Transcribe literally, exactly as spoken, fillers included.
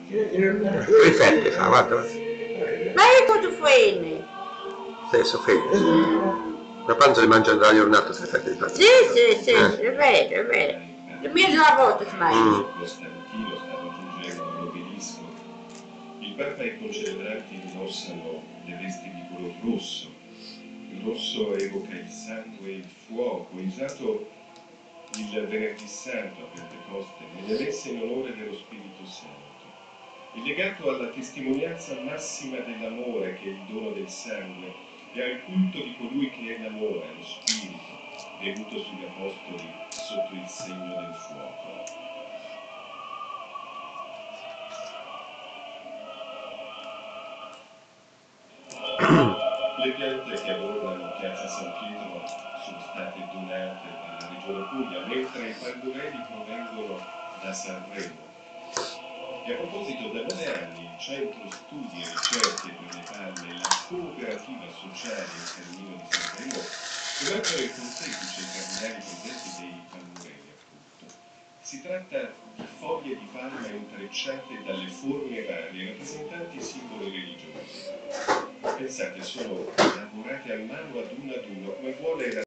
Riflette, fa, guarda. Ma ecco tu fai? Stesso fede. La panza li mangia dalla giornata, se fai di Sì, sì, sì, eh. è vero, è vero. Il mio è una volta sbaglio. Mm. Costantino sta raggiungendo l'obelisco. Il Papa e i concelebranti indossano le vesti di color rosso. Il rosso evoca il sangue e il fuoco, usato il venerdì santo a Pentecoste, nelle messe in onore dello Spirito Santo. È legato alla testimonianza massima dell'amore, che è il dono del sangue, e al culto di colui che è l'amore, lo Spirito, venuto sugli Apostoli sotto il segno del fuoco. Le piante che adornano Piazza San Pietro sono state donate dalla Regione Puglia, mentre i pandorelli provengono da Sanremo. E a proposito, da nove anni il Centro Studi e Ricerche per le Palme e la Cooperativa Sociale in Cammino di Sanremo dovrebbero il pontefice i cardinali presenti dei pandorelli, appunto. Si tratta di foglie di palma intrecciate dalle forme varie, rappresentanti simboli religiosi. Pensate, sono lavorate a mano ad uno ad uno, come vuole la